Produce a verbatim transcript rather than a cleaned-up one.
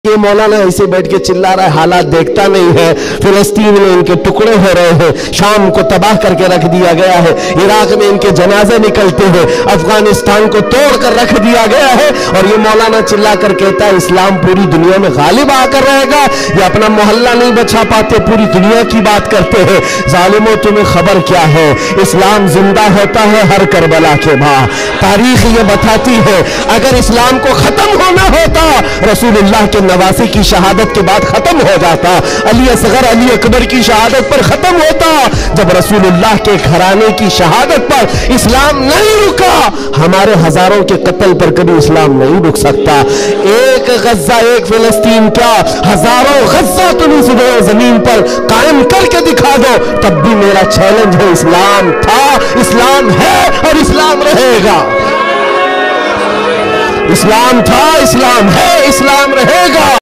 ये मौलाना ऐसे बैठ के चिल्ला रहा है, हालात देखता नहीं है। फिलिस्तीन में इनके टुकड़े हो रहे हैं, शाम को तबाह करके रख दिया गया है, इराक में इनके जनाजे निकलते हैं, अफगानिस्तान को तोड़ कर रख दिया गया है। और ये मौलाना चिल्ला कर कहता है इस्लाम पूरी दुनिया में गालिब आकर रहेगा। ये अपना मोहल्ला नहीं बचा पाते, पूरी दुनिया की बात करते हैं। जालिमों तुम्हें खबर क्या है, इस्लाम जिंदा होता है हर करबला के बाद। तारीख ये बताती है अगर इस्लाम को खत्म होना होता रसूलुल्लाह के नवासी की शहादत के बाद खत्म हो जाता, अली असगर अली अकबर की शहादत पर खत्म होता। जब रसूलुल्लाह के घराने की शहादत पर इस्लाम नहीं रुका, हमारे हजारों के कत्ल पर कभी इस्लाम नहीं रुक सकता। एक गज्जा एक फिलिस्तीन क्या, हजारों गज्जा तुम इस जमीन पर कायम करके दिखा दो, तब भी मेरा चैलेंज है। इस्लाम था, इस्लाम है और इस्लाम रहेगा। इस्लाम था, इस्लाम है, इस्लाम रहेगा।